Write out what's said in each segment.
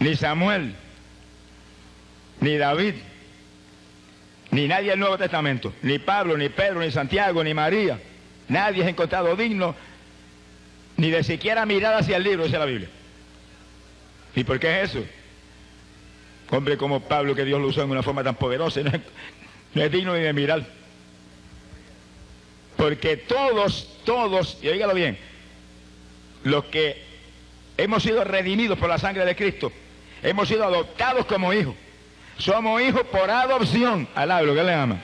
ni Samuel, ni David, ni nadie del Nuevo Testamento, ni Pablo, ni Pedro, ni Santiago, ni María, nadie es encontrado digno ni de siquiera mirar hacia el libro, dice la Biblia. ¿Y por qué es eso? Hombre como Pablo, que Dios lo usó en una forma tan poderosa, no es digno ni de mirar. Porque todos, y oígalo bien, los que hemos sido redimidos por la sangre de Cristo, hemos sido adoptados como hijos. Somos hijos por adopción. Alábalo, que le ama.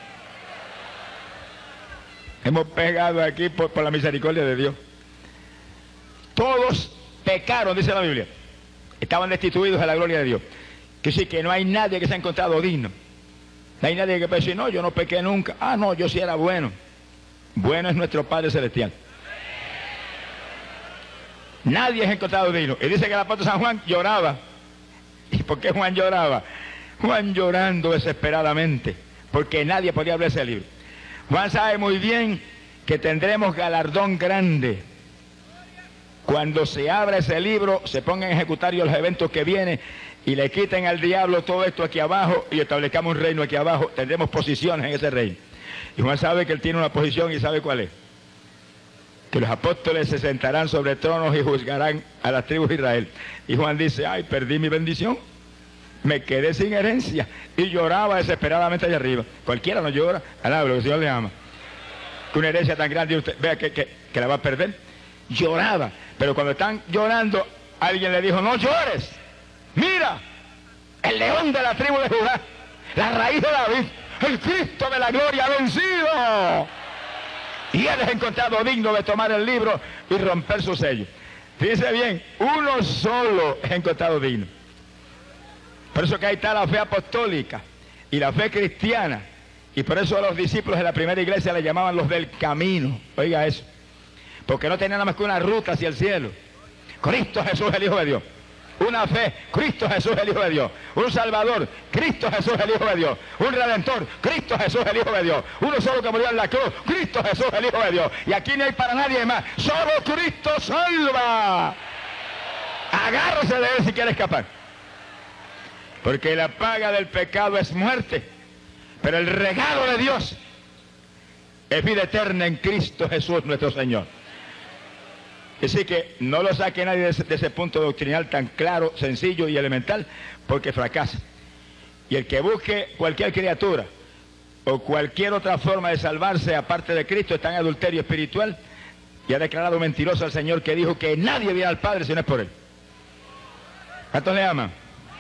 Hemos pegado aquí por la misericordia de Dios. Todos pecaron, dice la Biblia. Estaban destituidos de la gloria de Dios. Que sí, que no hay nadie que se ha encontrado digno. No hay nadie que pueda decir, no, yo no pequé nunca. Ah, no, yo sí era bueno. Bueno es nuestro Padre Celestial. Nadie es encontrado digno. Y dice que el apóstol San Juan lloraba. ¿Y por qué Juan lloraba? Juan llorando desesperadamente, porque nadie podía abrir ese libro. Juan sabe muy bien que tendremos galardón grande. Cuando se abra ese libro, se pongan en ejecutario los eventos que vienen y le quiten al diablo todo esto aquí abajo y establezcamos un reino aquí abajo, tendremos posiciones en ese reino. Y Juan sabe que él tiene una posición y sabe cuál es. Que los apóstoles se sentarán sobre tronos y juzgarán a las tribus de Israel. Y Juan dice, ay, perdí mi bendición, me quedé sin herencia. Y lloraba desesperadamente allá arriba. Cualquiera no llora, alaba, lo que el Señor le ama. Que una herencia tan grande, usted vea que la va a perder. Lloraba, pero cuando están llorando, alguien le dijo, no llores, mira, el león de la tribu de Judá, la raíz de David, el Cristo de la gloria ha vencido. Y él es encontrado digno de tomar el libro y romper su sello. Fíjense bien, uno solo es encontrado digno. Por eso que ahí está la fe apostólica y la fe cristiana. Y por eso a los discípulos de la primera iglesia le llamaban los del camino. Oiga eso. Porque no tenían nada más que una ruta hacia el cielo. Cristo Jesús, el Hijo de Dios. Una fe, Cristo Jesús, el Hijo de Dios. Un Salvador, Cristo Jesús, el Hijo de Dios. Un Redentor, Cristo Jesús, el Hijo de Dios. Uno solo que murió en la cruz, Cristo Jesús, el Hijo de Dios. Y aquí no hay para nadie más. Solo Cristo salva. Agárrese de él si quiere escapar. Porque la paga del pecado es muerte. Pero el regalo de Dios es vida eterna en Cristo Jesús nuestro Señor. Así que no lo saque nadie de ese punto doctrinal tan claro, sencillo y elemental, porque fracasa. Y el que busque cualquier criatura o cualquier otra forma de salvarse aparte de Cristo está en adulterio espiritual y ha declarado mentiroso al Señor, que dijo que nadie viene al Padre si no es por Él. ¿Cuántos le aman?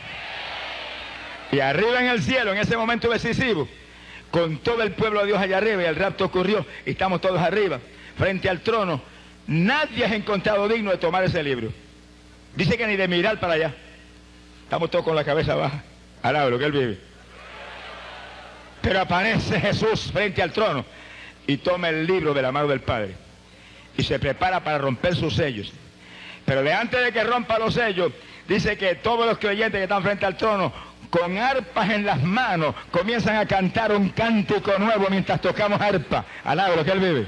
Y arriba en el cielo, en ese momento decisivo, con todo el pueblo de Dios allá arriba, y el rapto ocurrió, y estamos todos arriba, frente al trono, nadie es encontrado digno de tomar ese libro. Dice que ni de mirar para allá. Estamos todos con la cabeza baja, al lado de lo que Él vive. Pero aparece Jesús frente al trono y toma el libro de la mano del Padre y se prepara para romper sus sellos. Pero de antes de que rompa los sellos, dice que todos los creyentes que están frente al trono, con arpas en las manos, comienzan a cantar un cántico nuevo mientras tocamos arpa, al lado de lo que Él vive.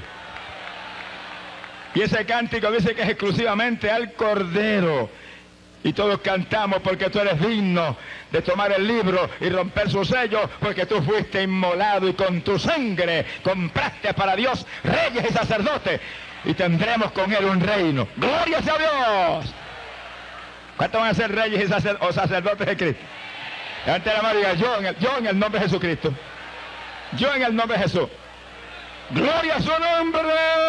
Y ese cántico dice que es exclusivamente al Cordero. Y todos cantamos porque tú eres digno de tomar el libro y romper su sello, porque tú fuiste inmolado y con tu sangre compraste para Dios reyes y sacerdotes. Y tendremos con Él un reino. ¡Gloria sea a Dios! ¿Cuántos van a ser reyes y sacerdotes de Cristo? Levante la mano y diga, yo en el nombre de Jesucristo. Yo en el nombre de Jesús. ¡Gloria a su nombre!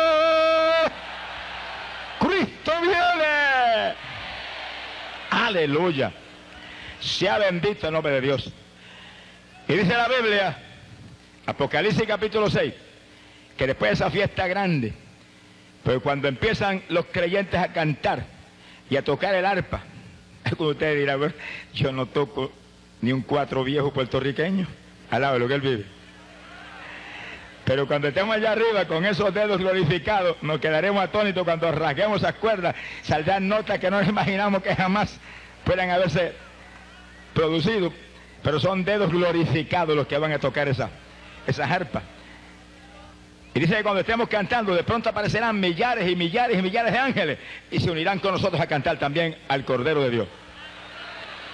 ¡Cristo viene! ¡Aleluya! Sea bendito el nombre de Dios. Y dice la Biblia, Apocalipsis capítulo 6, que después de esa fiesta grande, pero cuando empiezan los creyentes a cantar y a tocar el arpa, es cuando usted dirá, bueno, yo no toco ni un cuatro viejo puertorriqueño, al lado de lo que Él vive. Pero cuando estemos allá arriba con esos dedos glorificados, nos quedaremos atónitos cuando rasguemos esas cuerdas, saldrán notas que no nos imaginamos que jamás puedan haberse producido, pero son dedos glorificados los que van a tocar esas arpas. Y dice que cuando estemos cantando, de pronto aparecerán millares y millares y millares de ángeles y se unirán con nosotros a cantar también al Cordero de Dios.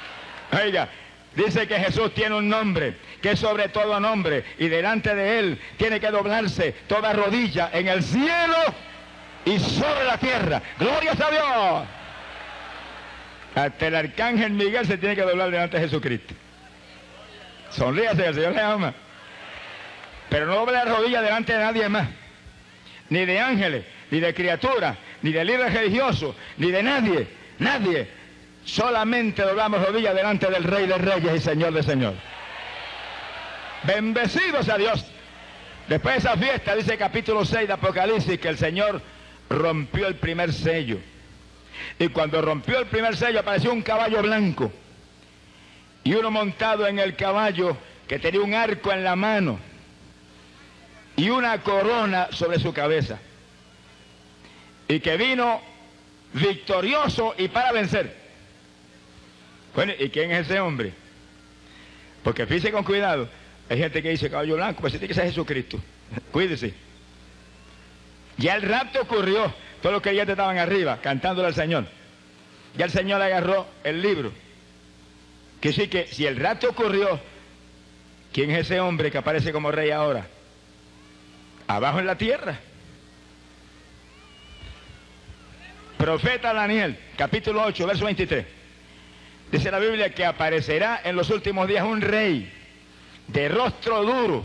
Oiga, dice que Jesús tiene un nombre, que es sobre todo nombre, y delante de él tiene que doblarse toda rodilla en el cielo y sobre la tierra. ¡Gloria a Dios! Hasta el arcángel Miguel se tiene que doblar delante de Jesucristo. Sonríase, el Señor le ama. Pero no doble la rodilla delante de nadie más, ni de ángeles, ni de criaturas, ni de líderes religiosos, ni de nadie, nadie. Solamente doblamos rodillas delante del Rey de Reyes y Señor de Señores. Bendecidos a Dios. Después de esa fiesta, dice capítulo 6 de Apocalipsis, que el Señor rompió el primer sello. Y cuando rompió el primer sello apareció un caballo blanco. Y uno montado en el caballo que tenía un arco en la mano y una corona sobre su cabeza. Y que vino victorioso y para vencer. Bueno, ¿y quién es ese hombre? Porque fíjese con cuidado. Hay gente que dice caballo blanco, pues tiene que ser Jesucristo. Cuídese. Ya el rapto ocurrió. Todos los creyentes estaban arriba, cantándole al Señor. Ya el Señor agarró el libro. Que sí que si el rapto ocurrió, ¿quién es ese hombre que aparece como rey ahora? Abajo en la tierra. Profeta Daniel, capítulo 8, verso 23. Dice la Biblia que aparecerá en los últimos días un rey de rostro duro,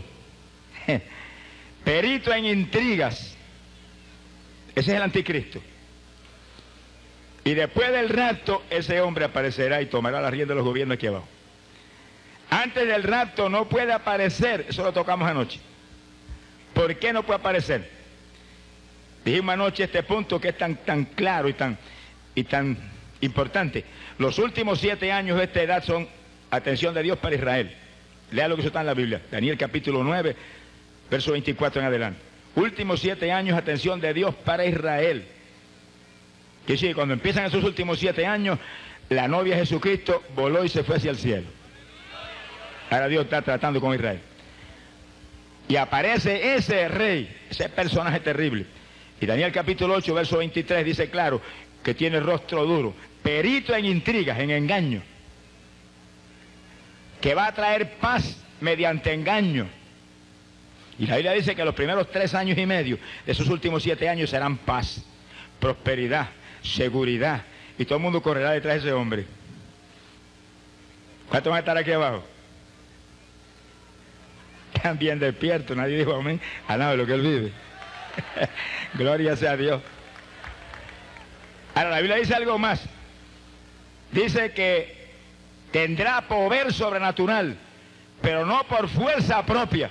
perito en intrigas. Ese es el anticristo. Y después del rapto, ese hombre aparecerá y tomará la rienda de los gobiernos aquí abajo. Antes del rapto no puede aparecer, eso lo tocamos anoche. ¿Por qué no puede aparecer? Dijimos anoche este punto que es tan claro y tan importante. Los últimos 7 años de esta edad son atención de Dios para Israel. Lea lo que está en la Biblia, Daniel capítulo 9, verso 24 en adelante. Últimos 7 años, atención de Dios para Israel. Que sí, cuando empiezan esos últimos 7 años, la novia de Jesucristo voló y se fue hacia el cielo. Ahora Dios está tratando con Israel. Y aparece ese rey, ese personaje terrible. Y Daniel capítulo 8, verso 23 dice claro que tiene rostro duro, perito en intrigas, en engaño, que va a traer paz mediante engaño. Y la Biblia dice que los primeros 3 años y medio de esos últimos 7 años serán paz, prosperidad, seguridad, y todo el mundo correrá detrás de ese hombre. ¿Cuántos van a estar aquí abajo? Están bien despiertos, nadie dijo amén a nada de lo que él vive. Gloria sea a Dios. Ahora la Biblia dice algo más. Dice que tendrá poder sobrenatural, pero no por fuerza propia.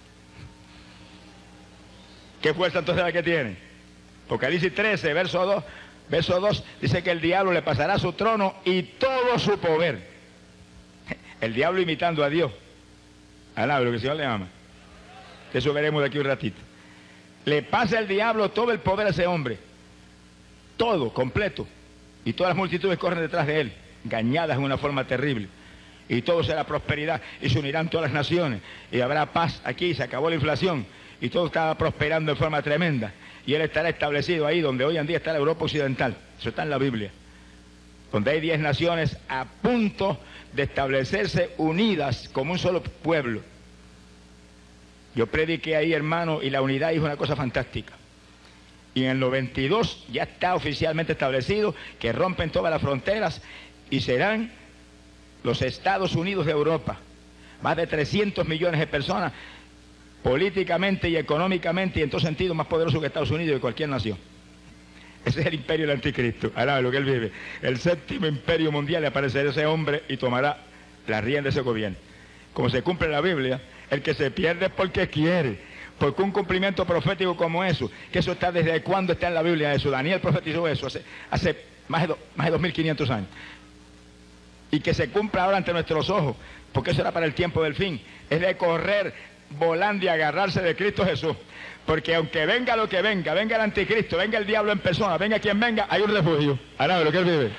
¿Qué fuerza entonces la que tiene? Apocalipsis 13, verso 2, dice que el diablo le pasará su trono y todo su poder. El diablo imitando a Dios. Alaba lo que el Señor le ama. Eso veremos de aquí un ratito. Le pasa el diablo todo el poder a ese hombre. Todo, completo. Y todas las multitudes corren detrás de él, engañadas en una forma terrible. Y todo será prosperidad. Y se unirán todas las naciones. Y habrá paz aquí, se acabó la inflación. Y todo estaba prosperando en forma tremenda. Y él estará establecido ahí donde hoy en día está la Europa Occidental. Eso está en la Biblia. Donde hay 10 naciones a punto de establecerse unidas como un solo pueblo. Yo prediqué ahí, hermano, y la unidad es una cosa fantástica. Y en el 92 ya está oficialmente establecido que rompen todas las fronteras y serán los Estados Unidos de Europa. Más de 300 millones de personas, políticamente y económicamente y en todo sentido más poderoso que Estados Unidos y cualquier nación. Ese es el imperio del anticristo, alaba lo que él vive. El 7º imperio mundial, le aparecerá ese hombre y tomará la rienda de ese gobierno. Como se cumple en la Biblia, el que se pierde es porque quiere. Porque un cumplimiento profético como eso, que eso está desde cuándo está en la Biblia eso. Daniel profetizó eso hace más de 2500 años. Y que se cumpla ahora ante nuestros ojos, porque eso era para el tiempo del fin. Es de correr volando y agarrarse de Cristo Jesús. Porque aunque venga lo que venga, venga el anticristo, venga el diablo en persona, venga quien venga, hay un refugio. Ahora lo que él vive.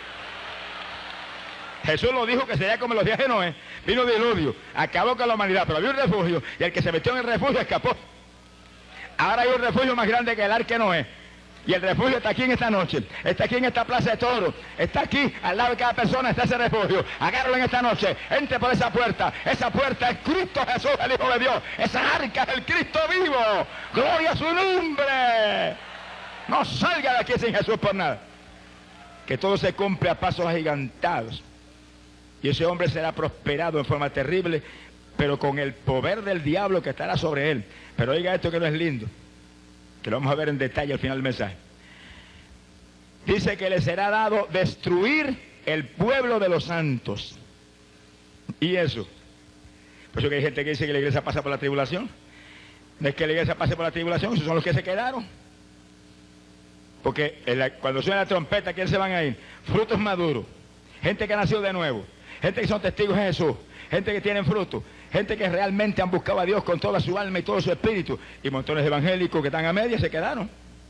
Jesús lo dijo que sería como los días de Noé. Vino diluvio, acabó con la humanidad, pero había un refugio y el que se metió en el refugio escapó. Ahora hay un refugio más grande que el arca de Noé. Y el refugio está aquí en esta noche, está aquí en esta plaza de toros, está aquí, al lado de cada persona está ese refugio. Agárralo en esta noche, entre por esa puerta es Cristo Jesús, el Hijo de Dios, esa arca es el Cristo vivo, gloria a su nombre. No salga de aquí sin Jesús por nada. Que todo se cumple a pasos agigantados. Y ese hombre será prosperado en forma terrible, pero con el poder del diablo que estará sobre él. Pero oiga esto que no es lindo, que lo vamos a ver en detalle al final del mensaje. Dice que le será dado destruir el pueblo de los santos. ¿Y eso? Por eso que hay gente que dice que la iglesia pasa por la tribulación. No es que la iglesia pase por la tribulación, esos son los que se quedaron. Porque cuando suena la trompeta, ¿quiénes se van a ir? Frutos maduros, gente que ha nacido de nuevo, gente que son testigos de Jesús, gente que tienen fruto, gente que realmente han buscado a Dios con toda su alma y todo su espíritu, y montones de evangélicos que están a media se quedaron.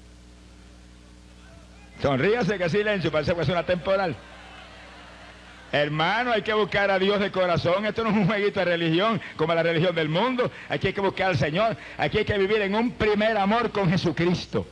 Sonríase, que silencio, parece que es una temporal. Hermano, hay que buscar a Dios de corazón. Esto no es un jueguito de religión como la religión del mundo. Aquí hay que buscar al Señor, aquí hay que vivir en un primer amor con Jesucristo.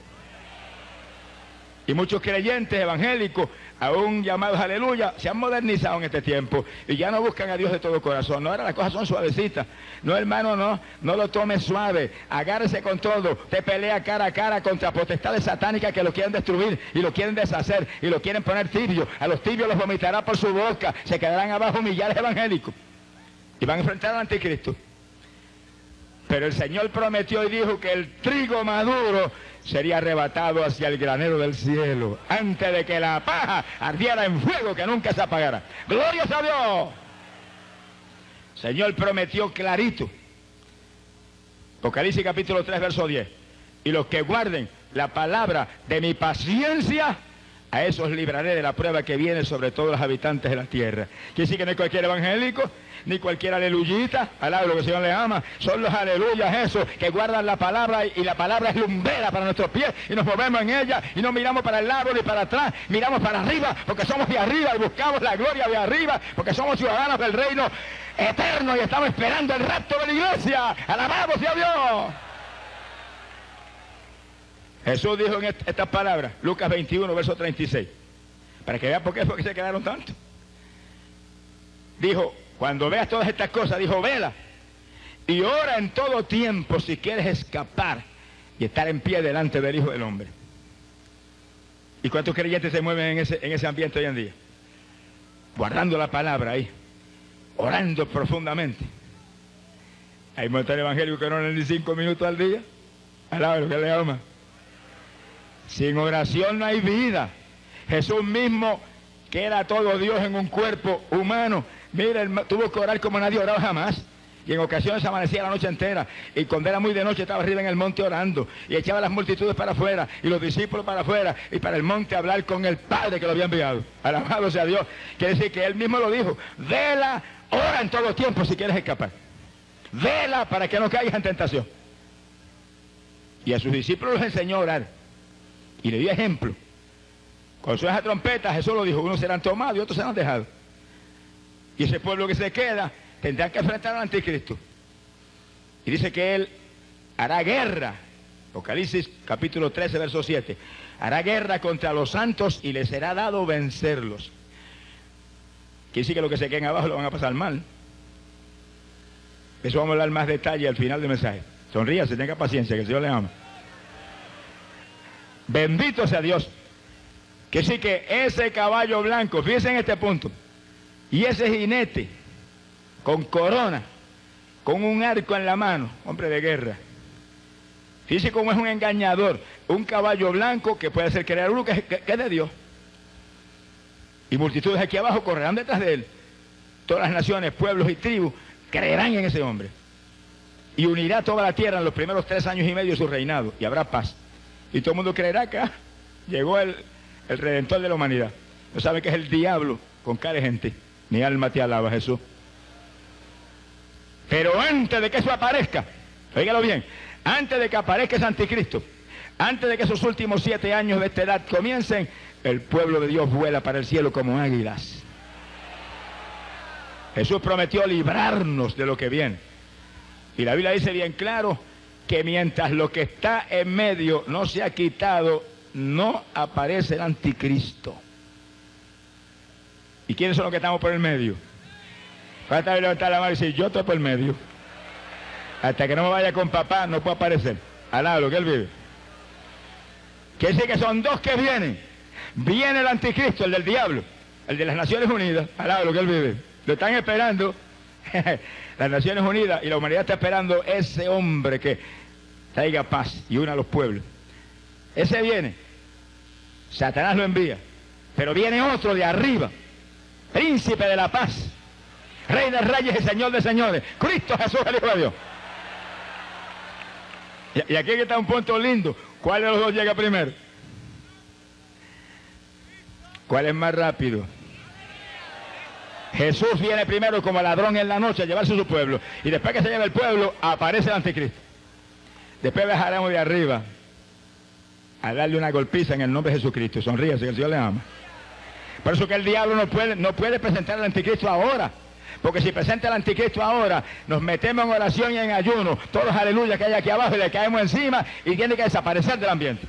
Y muchos creyentes evangélicos, aún llamados aleluya, se han modernizado en este tiempo y ya no buscan a Dios de todo corazón. No, ahora las cosas son suavecitas. No, hermano, no lo tome suave. Agárrese con todo. Te pelea cara a cara contra potestades satánicas que lo quieren destruir y lo quieren deshacer y lo quieren poner tibio. A los tibios los vomitará por su boca. Se quedarán abajo millares evangélicos y van a enfrentar al anticristo. Pero el Señor prometió y dijo que el trigo maduro sería arrebatado hacia el granero del cielo antes de que la paja ardiera en fuego que nunca se apagara. ¡Gloria a Dios! El Señor prometió clarito. Apocalipsis capítulo 3, verso 10. Y los que guarden la palabra de mi paciencia, a esos libraré de la prueba que viene sobre todos los habitantes de la tierra. Quiere decir que no es cualquier evangélico, ni cualquier aleluyita, alaba lo que el Señor le ama, son los aleluyas esos que guardan la palabra y la palabra es lumbrera para nuestros pies y nos movemos en ella y no miramos para el lado ni para atrás, miramos para arriba porque somos de arriba y buscamos la gloria de arriba porque somos ciudadanos del reino eterno y estamos esperando el rapto de la iglesia. ¡Alabado sea Dios! Jesús dijo en estas palabras, Lucas 21, verso 36, para que vean por qué fue que se quedaron tanto. Dijo, cuando veas todas estas cosas, dijo, vela y ora en todo tiempo si quieres escapar y estar en pie delante del Hijo del Hombre. ¿Y cuántos creyentes se mueven en ese ambiente hoy en día? Guardando la palabra ahí, orando profundamente. Hay muchos evangélicos que no oran ni 5 minutos al día. Alaba lo que le ama. Sin oración no hay vida. Jesús mismo, que era todo Dios en un cuerpo humano, mira, tuvo que orar como nadie oraba jamás. Y en ocasiones amanecía la noche entera. Y cuando era muy de noche estaba arriba en el monte orando. Y echaba las multitudes para afuera. Y los discípulos para afuera. Y para el monte a hablar con el Padre que lo había enviado. Alabado sea Dios. Quiere decir que Él mismo lo dijo. Vela, ora en todo tiempo si quieres escapar. Vela para que no caigas en tentación. Y a sus discípulos les enseñó a orar. Y le dio ejemplo. Con su esa trompeta Jesús lo dijo. Unos serán tomados y otros serán dejados. Y ese pueblo que se queda tendrá que enfrentar al anticristo. Y dice que él hará guerra. Apocalipsis capítulo 13, verso 7. Hará guerra contra los santos y les será dado vencerlos. Quiere decir que los que se queden abajo lo van a pasar mal. Eso vamos a hablar más detalle al final del mensaje. Sonríase, tenga paciencia, que el Señor le ama. Bendito sea Dios. Que sí que ese caballo blanco, fíjense en este punto, y ese jinete con corona, con un arco en la mano, hombre de guerra. Fíjense cómo es un engañador, un caballo blanco que puede hacer creer uno que es de Dios. Y multitudes aquí abajo correrán detrás de él. Todas las naciones, pueblos y tribus creerán en ese hombre. Y unirá toda la tierra en los primeros 3 años y medio de su reinado, y habrá paz. Y todo el mundo creerá que llegó el Redentor de la humanidad. No sabe que es el diablo con cara de gente. Mi alma te alaba, Jesús. Pero antes de que eso aparezca, óigalo bien, antes de que aparezca ese anticristo, antes de que esos últimos 7 años de esta edad comiencen, el pueblo de Dios vuela para el cielo como águilas. Jesús prometió librarnos de lo que viene. Y la Biblia dice bien claro que mientras lo que está en medio no se ha quitado, no aparece el anticristo. ¿Y quiénes son los que estamos por el medio? Falta levantar la mano y decir, yo estoy por el medio. Hasta que no me vaya con papá, no puedo aparecer. Alá, lo que él vive. Quiere decir que son dos que vienen. Viene el anticristo, el del diablo, el de las Naciones Unidas, alá, lo que él vive. Lo están esperando las Naciones Unidas, y la humanidad está esperando ese hombre que traiga paz y una a los pueblos. Ese viene. Satanás lo envía. Pero viene otro de arriba, príncipe de la paz, rey de reyes y señor de señores, Cristo Jesús, el Hijo de Dios. Y aquí está un punto lindo. ¿Cuál de los dos llega primero? ¿Cuál es más rápido? Jesús viene primero como ladrón en la noche a llevarse a su pueblo. Y después que se lleva el pueblo, aparece el anticristo. Después bajaremos de arriba a darle una golpiza en el nombre de Jesucristo. Sonríase, que el Señor le ama. Por eso que el diablo no puede presentar al anticristo ahora. Porque si presenta el anticristo ahora, nos metemos en oración y en ayuno, todos los aleluyas que hay aquí abajo, y le caemos encima y tiene que desaparecer del ambiente.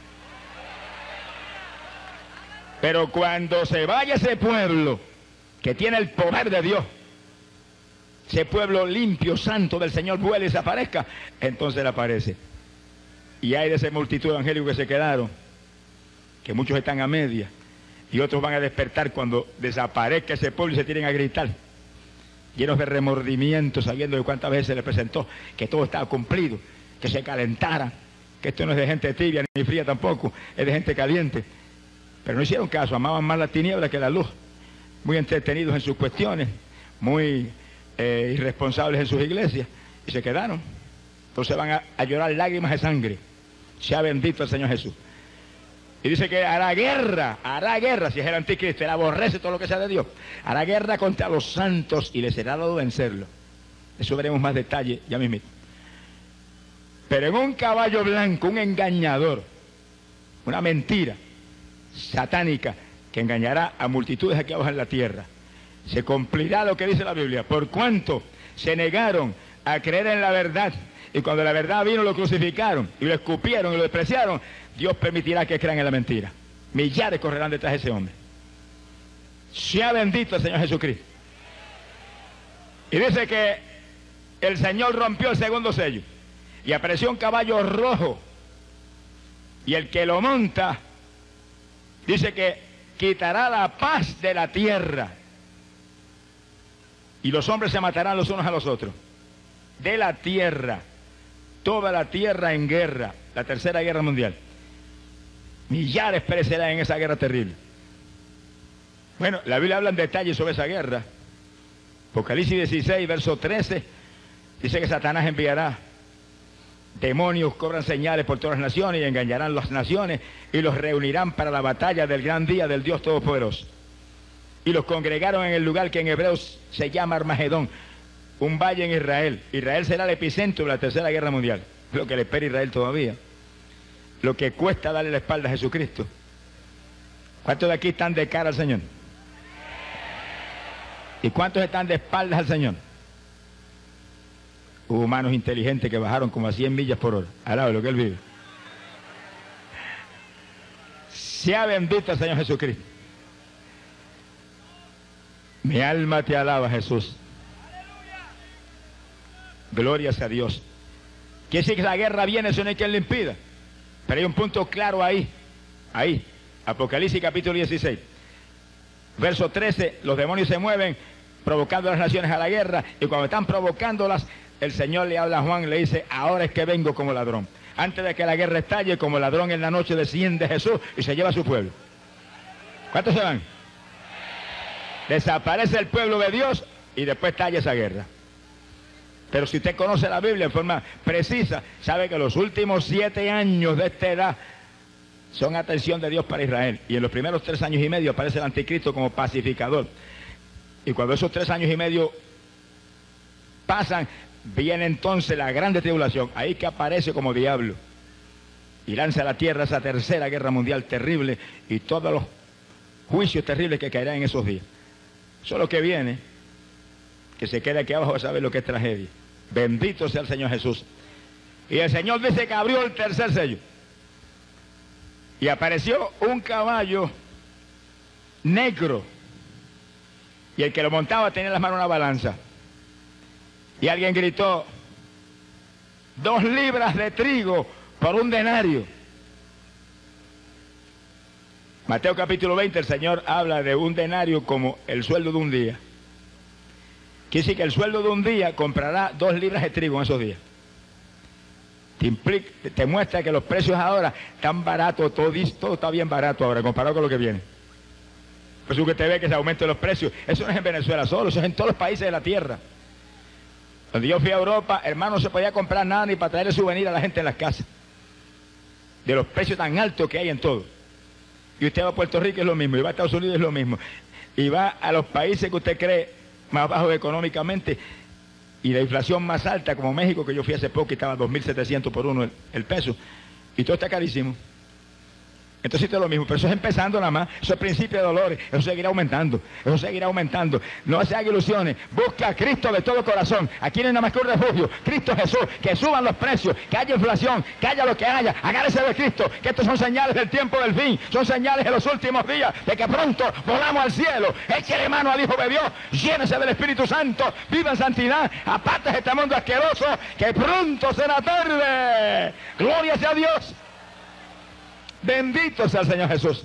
Pero cuando se vaya ese pueblo que tiene el poder de Dios, ese pueblo limpio, santo del Señor, vuela y desaparezca, entonces él aparece. Y hay de esa multitud evangélica que se quedaron, que muchos están a media, y otros van a despertar cuando desaparezca ese pueblo y se tienen a gritar, llenos de remordimiento, sabiendo de cuántas veces se le presentó que todo estaba cumplido, que se calentara, que esto no es de gente tibia ni fría tampoco, es de gente caliente. Pero no hicieron caso, amaban más la tiniebla que la luz, muy entretenidos en sus cuestiones, muy irresponsables en sus iglesias, y se quedaron. Entonces van a llorar lágrimas de sangre. Sea bendito el Señor Jesús. Y dice que hará guerra, si es el anticristo, él aborrece todo lo que sea de Dios. Hará guerra contra los santos y le será dado vencerlo. Eso veremos más detalle ya mismo. Pero en un caballo blanco, un engañador, una mentira satánica que engañará a multitudes aquí abajo en la tierra. Se cumplirá lo que dice la Biblia. Por cuanto se negaron a creer en la verdad, y cuando la verdad vino lo crucificaron y lo escupieron y lo despreciaron, Dios permitirá que crean en la mentira. Millares correrán detrás de ese hombre. Sea bendito el Señor Jesucristo. Y dice que el Señor rompió el segundo sello y apareció un caballo rojo, y el que lo monta dice que quitará la paz de la tierra, y los hombres se matarán los unos a los otros. De la tierra, toda la tierra en guerra, la tercera guerra mundial. Millares perecerán en esa guerra terrible. Bueno, la Biblia habla en detalle sobre esa guerra. Apocalipsis 16, verso 13, dice que Satanás enviará demonios, cobran señales por todas las naciones y engañarán las naciones y los reunirán para la batalla del gran día del Dios Todopoderoso. Y los congregaron en el lugar que en hebreos se llama Armagedón, un valle en Israel. Israel será el epicentro de la tercera guerra mundial. Lo que le espera a Israel todavía. Lo que cuesta darle la espalda a Jesucristo. ¿Cuántos de aquí están de cara al Señor? ¿Y cuántos están de espaldas al Señor? Hubo humanos inteligentes que bajaron como a 100 millas por hora, al lado de lo que Él vive. Sea bendito el Señor Jesucristo. Mi alma te alaba, Jesús. Gloria a Dios. Quiere decir que la guerra viene, eso no hay quien le impida. Pero hay un punto claro ahí. Apocalipsis capítulo 16. Verso 13, los demonios se mueven provocando a las naciones a la guerra, y cuando están provocándolas, el Señor le habla a Juan, le dice, ahora es que vengo como ladrón. Antes de que la guerra estalle, como ladrón en la noche desciende Jesús y se lleva a su pueblo. ¿Cuántos se van? Desaparece el pueblo de Dios y después estalla esa guerra. Pero si usted conoce la Biblia en forma precisa, sabe que los últimos 7 años de esta edad son atención de Dios para Israel. Y en los primeros 3 años y medio aparece el anticristo como pacificador. Y cuando esos 3 años y medio pasan, viene entonces la grande tribulación. Ahí que aparece como diablo. Y lanza a la tierra esa tercera guerra mundial terrible y todos los juicios terribles que caerán en esos días. Eso es lo que viene. Que se quede aquí abajo a saber lo que es tragedia. Bendito sea el Señor Jesús. Y el Señor dice que abrió el tercer sello. Y apareció un caballo negro. Y el que lo montaba tenía en las manos una balanza. Y alguien gritó: 2 libras de trigo por 1 denario. Mateo capítulo 20, el Señor habla de 1 denario como el sueldo de un día. Quiere decir que el sueldo de un día comprará 2 libras de trigo en esos días. Te muestra que los precios ahora están baratos, todo está bien barato ahora comparado con lo que viene. Por eso que te ve que se aumentan los precios. Eso no es en Venezuela solo, eso es en todos los países de la tierra. Cuando yo fui a Europa, hermano, no se podía comprar nada ni para traerle souvenir a la gente en las casas. De los precios tan altos que hay en todo. Y usted va a Puerto Rico es lo mismo, y va a Estados Unidos es lo mismo. Y va a los países que usted cree más bajos económicamente y la inflación más alta, como México, que yo fui hace poco y estaba a 2.700 por uno el peso. Y todo está carísimo. Entonces esto es lo mismo, pero eso es empezando nada más, eso es principio de dolores, eso seguirá aumentando, eso seguirá aumentando. No se haga ilusiones, busca a Cristo de todo corazón. Aquí no hay nada más que un refugio, Cristo Jesús, que suban los precios, que haya inflación, que haya lo que haya, agárrese de Cristo, que estos son señales del tiempo del fin, son señales de los últimos días, de que pronto volamos al cielo. Échele mano al Hijo de Dios, llénese del Espíritu Santo, viva en santidad, aparte de este mundo asqueroso, que pronto será tarde. Gloria sea a Dios. Bendito sea el Señor Jesús.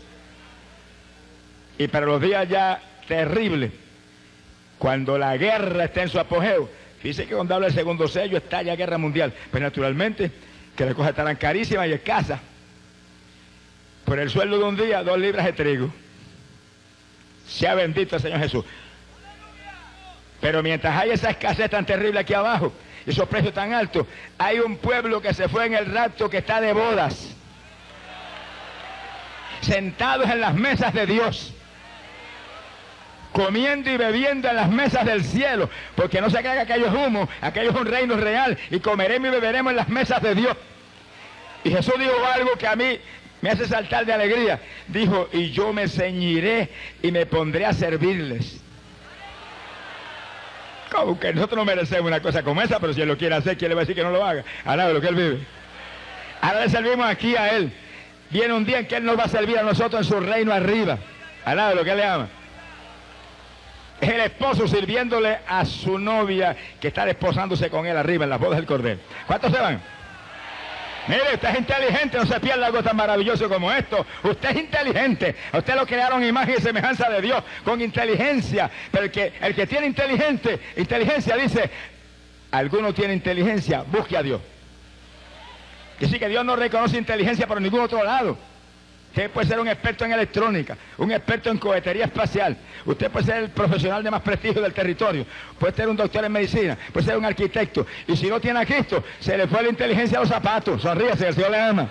Y para los días ya terribles, cuando la guerra está en su apogeo, fíjese que cuando habla el segundo sello está ya guerra mundial, pero naturalmente que las cosas estarán carísimas y escasas. Por el sueldo de un día, 2 libras de trigo. Sea bendito el Señor Jesús. Pero mientras hay esa escasez tan terrible aquí abajo, esos precios tan altos, hay un pueblo que se fue en el rapto que está de bodas, sentados en las mesas de Dios, comiendo y bebiendo en las mesas del cielo, porque no se crea que aquello es humo, aquello es un reino real, y comeremos y beberemos en las mesas de Dios. Y Jesús dijo algo que a mí me hace saltar de alegría. Dijo: y yo me ceñiré y me pondré a servirles. Como que nosotros no merecemos una cosa como esa, pero si Él lo quiere hacer, ¿quién le va a decir que no lo haga? Ahora de lo que Él vive. Ahora le servimos aquí a Él. Viene un día en que Él nos va a servir a nosotros en su reino arriba, al lado de lo que Él le ama. Es el esposo sirviéndole a su novia que está desposándose con Él arriba en las bodas del Cordero. ¿Cuántos se van? Mire, usted es inteligente, no se pierda algo tan maravilloso como esto. Usted es inteligente, a usted lo crearon imagen y semejanza de Dios, con inteligencia. Pero el que tiene inteligencia dice: alguno tiene inteligencia, busque a Dios. Que sí, que Dios no reconoce inteligencia por ningún otro lado. Usted puede ser un experto en electrónica, un experto en cohetería espacial. Usted puede ser el profesional de más prestigio del territorio. Puede ser un doctor en medicina, puede ser un arquitecto. Y si no tiene a Cristo, se le fue la inteligencia a los zapatos. Sonríase, el Señor le ama.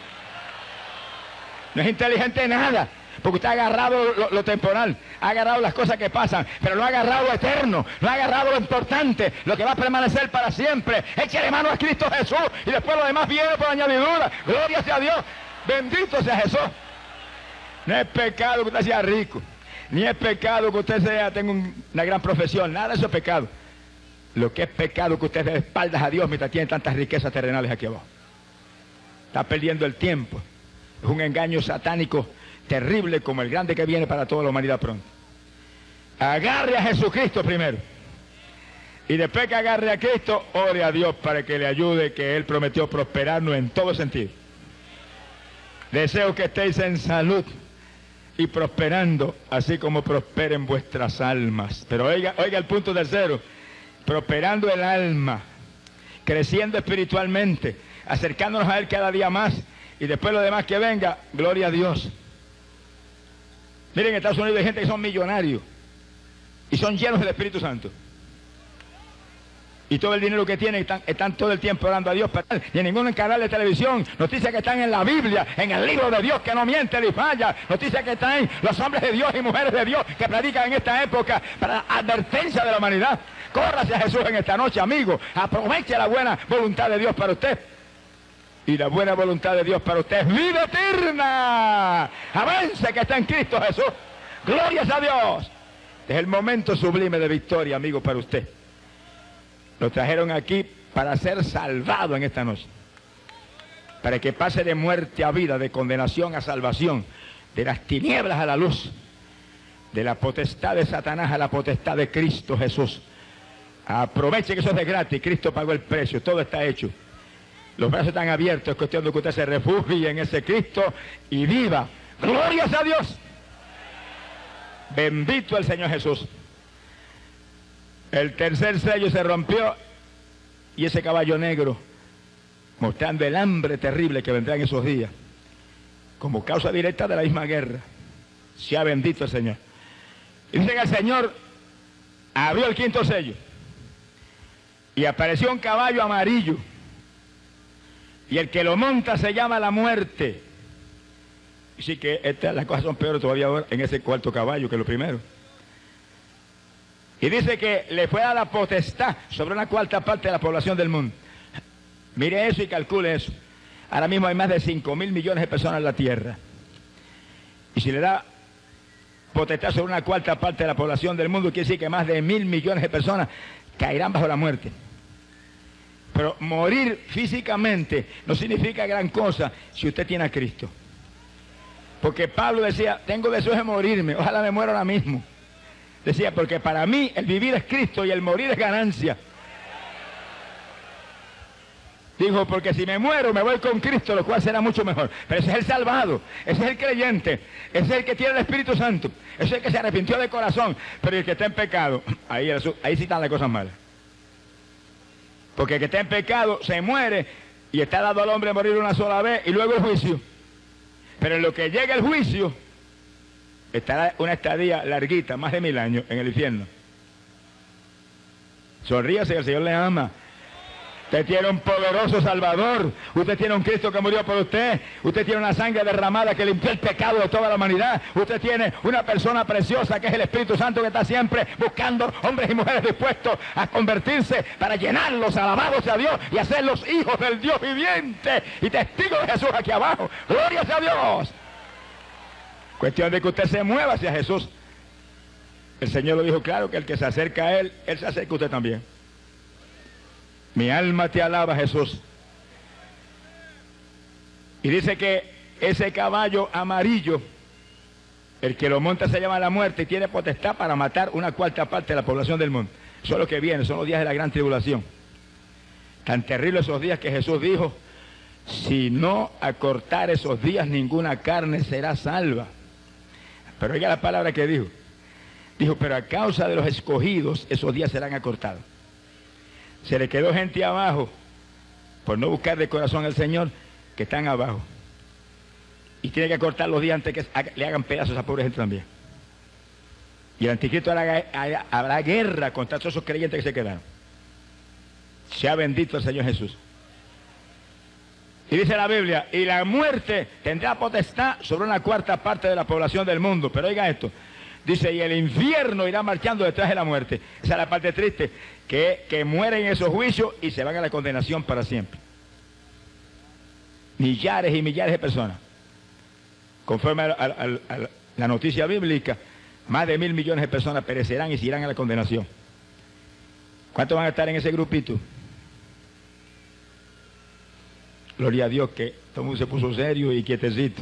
No es inteligente en nada, porque usted ha agarrado lo temporal, ha agarrado las cosas que pasan, pero no ha agarrado lo eterno, no ha agarrado lo importante, lo que va a permanecer para siempre. Échale mano a Cristo Jesús y después lo demás viene por añadidura. Gloria sea a Dios, bendito sea Jesús. No es pecado que usted sea rico, ni es pecado que usted tenga una gran profesión, nada de eso es pecado. Lo que es pecado es que usted dé espaldas a Dios mientras tiene tantas riquezas terrenales aquí abajo. Está perdiendo el tiempo. Es un engaño satánico terrible como el grande que viene para toda la humanidad pronto. Agarre a Jesucristo primero. Y después que agarre a Cristo, ore a Dios para que le ayude, que Él prometió prosperarnos en todo sentido. Deseo que estéis en salud y prosperando, así como prosperen vuestras almas. Pero oiga el punto tercero: prosperando el alma, creciendo espiritualmente, acercándonos a Él cada día más, y después lo demás que venga, gloria a Dios. Miren, en Estados Unidos hay gente que son millonarios y son llenos del Espíritu Santo. Y todo el dinero que tienen están todo el tiempo orando a Dios. Y en ningún canal de televisión. Noticias que están en la Biblia, en el libro de Dios que no miente ni falla. Noticias que están los hombres de Dios y mujeres de Dios que predican en esta época para advertencia de la humanidad. Córrase a Jesús en esta noche, amigo. Aproveche la buena voluntad de Dios para usted. Y la buena voluntad de Dios para usted es vida eterna. Avance que está en Cristo Jesús. Gloria a Dios. Es el momento sublime de victoria, amigo, para usted. Lo trajeron aquí para ser salvado en esta noche. para que pase de muerte a vida, de condenación a salvación, de las tinieblas a la luz, de la potestad de Satanás a la potestad de Cristo Jesús. Aproveche que eso es de gratis, Cristo pagó el precio, todo está hecho. Los brazos están abiertos, es cuestión de que usted se refugie en ese Cristo y viva. ¡Glorias a Dios! Bendito el Señor Jesús. El tercer sello se rompió y ese caballo negro, mostrando el hambre terrible que vendrá en esos días, como causa directa de la misma guerra. Sea bendito el Señor. Y dice que el Señor abrió el quinto sello y apareció un caballo amarillo, y el que lo monta se llama la muerte. Así que las cosas son peores todavía ahora en ese cuarto caballo que lo primero. Y dice que le fue a la potestad sobre una cuarta parte de la población del mundo. Mire eso y calcule eso. Ahora mismo hay más de 5.000 millones de personas en la tierra. Y si le da potestad sobre una cuarta parte de la población del mundo, quiere decir que más de 1.000 millones de personas caerán bajo la muerte. Pero morir físicamente no significa gran cosa si usted tiene a Cristo. Porque Pablo decía, tengo deseos de morirme, ojalá me muera ahora mismo. Decía, porque para mí el vivir es Cristo y el morir es ganancia. Dijo, porque si me muero me voy con Cristo, lo cual será mucho mejor. Pero ese es el salvado, ese es el creyente, ese es el que tiene el Espíritu Santo, ese es el que se arrepintió de corazón. Pero el que está en pecado, ahí sí están las cosas malas. Porque el que está en pecado se muere y está dado al hombre morir una sola vez y luego el juicio. Pero en lo que llega el juicio, estará una estadía larguita, más de 1000 años en el infierno. Sonríase, el Señor le ama. Usted tiene un poderoso Salvador. Usted tiene un Cristo que murió por usted. Usted tiene una sangre derramada que limpió el pecado de toda la humanidad. Usted tiene una persona preciosa que es el Espíritu Santo, que está siempre buscando hombres y mujeres dispuestos a convertirse para llenarlos, alabados a Dios y hacerlos hijos del Dios viviente y testigos de Jesús aquí abajo. ¡Gloria a Dios! Cuestión de que usted se mueva hacia Jesús. El Señor lo dijo claro, que el que se acerca a Él se acerca a usted también. Mi alma te alaba, Jesús. Y dice que ese caballo amarillo, el que lo monta se llama la muerte y tiene potestad para matar una cuarta parte de la población del mundo. Eso es lo que viene, son los días de la gran tribulación. Tan terribles esos días que Jesús dijo, si no acortar esos días, ninguna carne será salva. Pero oiga la palabra que dijo. Dijo, pero a causa de los escogidos, esos días serán acortados. Se le quedó gente abajo, por no buscar de corazón al Señor, que están abajo. Y tiene que acortar los días antes que le hagan pedazos a esa pobre gente también. Y el anticristo habrá guerra contra todos esos creyentes que se quedaron. Sea bendito el Señor Jesús. Y dice la Biblia, y la muerte tendrá potestad sobre una cuarta parte de la población del mundo. Pero oiga esto, dice, y el infierno irá marchando detrás de la muerte. Esa es la parte triste, que mueren en esos juicios y se van a la condenación para siempre. Millares y millares de personas. Conforme a la noticia bíblica, más de 1.000 millones de personas perecerán y se irán a la condenación. ¿Cuántos van a estar en ese grupito? Gloria a Dios que todo el mundo se puso serio y quietecito.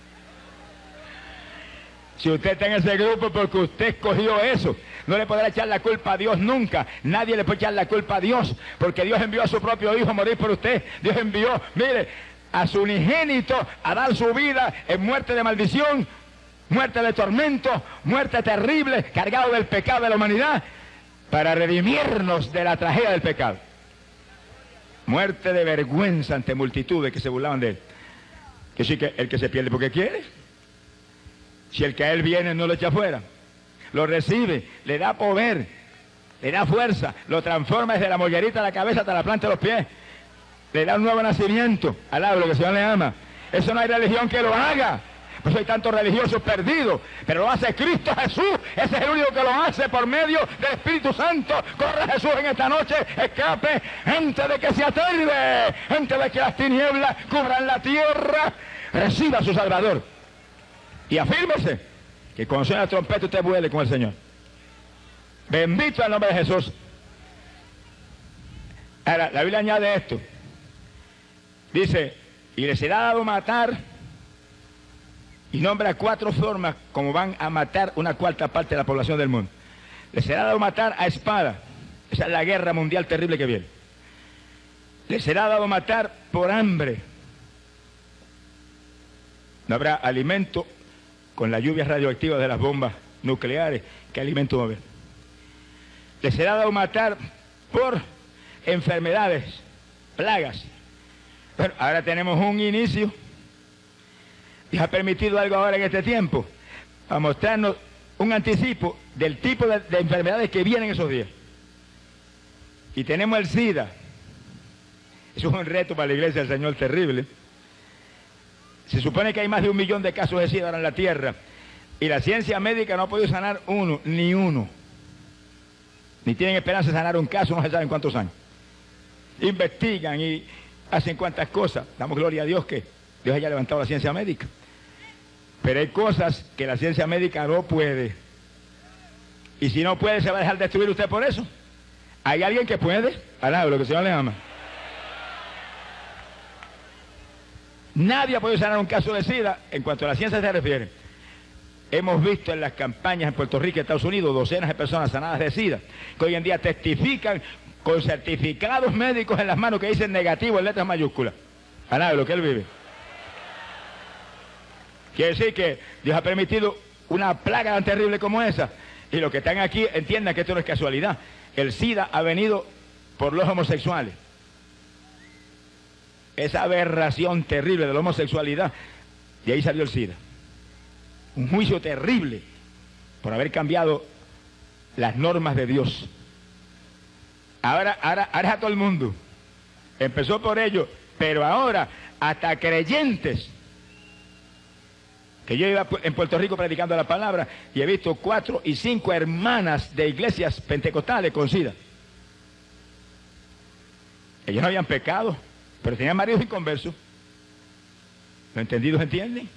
Si usted está en ese grupo porque usted escogió eso, no le podrá echar la culpa a Dios nunca. Nadie le puede echar la culpa a Dios, porque Dios envió a su propio Hijo a morir por usted. Dios envió, mire, a su unigénito a dar su vida en muerte de maldición, muerte de tormento, muerte terrible, cargado del pecado de la humanidad, para redimirnos de la tragedia del pecado. Muerte de vergüenza ante multitudes que se burlaban de él. Que sí, que el que se pierde porque quiere. Si el que a él viene no lo echa fuera, lo recibe, le da poder, le da fuerza, lo transforma desde la mollerita de la cabeza hasta la planta de los pies, le da un nuevo nacimiento. Alaba lo que el Señor le ama. Eso no hay religión que lo haga. Pues hay tantos religiosos perdidos, pero lo hace Cristo Jesús. Ese es el único que lo hace por medio del Espíritu Santo. Corre Jesús en esta noche, escape antes de que se atarde, antes de que las tinieblas cubran la tierra. Reciba a su Salvador y afírmese que cuando suene la trompeta usted vuele con el Señor. Bendito el nombre de Jesús. Ahora, la Biblia añade esto. Dice, Y les será dado matar, y nombra 4 formas como van a matar una cuarta parte de la población del mundo. Les será dado matar a espada. Esa es la guerra mundial terrible que viene. Les será dado matar por hambre. No habrá alimento con la lluvia radioactiva de las bombas nucleares. ¿Qué alimento va a haber? Les será dado matar por enfermedades, plagas. Bueno, ahora tenemos un inicio. Dios ha permitido algo ahora en este tiempo para mostrarnos un anticipo del tipo de enfermedades que vienen esos días. Y tenemos el SIDA. Eso es un reto para la iglesia del Señor terrible. Se supone que hay más de 1 millón de casos de SIDA ahora en la tierra. Y la ciencia médica no ha podido sanar ni uno. Ni tienen esperanza de sanar un caso, no se sabe en cuántos años. Investigan y hacen cuantas cosas. Damos gloria a Dios que Dios haya levantado la ciencia médica. Pero hay cosas que la ciencia médica no puede. Y si no puede, ¿se va a dejar destruir usted por eso? ¿Hay alguien que puede? Alaba lo que el Señor le ama. Nadie ha podido sanar un caso de SIDA en cuanto a la ciencia se refiere. Hemos visto en las campañas en Puerto Rico y Estados Unidos docenas de personas sanadas de SIDA, que hoy en día testifican con certificados médicos en las manos que dicen negativo en letras mayúsculas. Alaba lo que él vive. Quiere decir que Dios ha permitido una plaga tan terrible como esa. Y los que están aquí entiendan que esto no es casualidad. El SIDA ha venido por los homosexuales. Esa aberración terrible de la homosexualidad, de ahí salió el SIDA. Un juicio terrible por haber cambiado las normas de Dios. Ahora es a todo el mundo. Empezó por ellos, pero ahora hasta creyentes. Que yo iba en Puerto Rico predicando la palabra y he visto 4 y 5 hermanas de iglesias pentecostales con SIDA. Ellos no habían pecado, pero tenían maridos inconversos. ¿Lo entendidos entienden?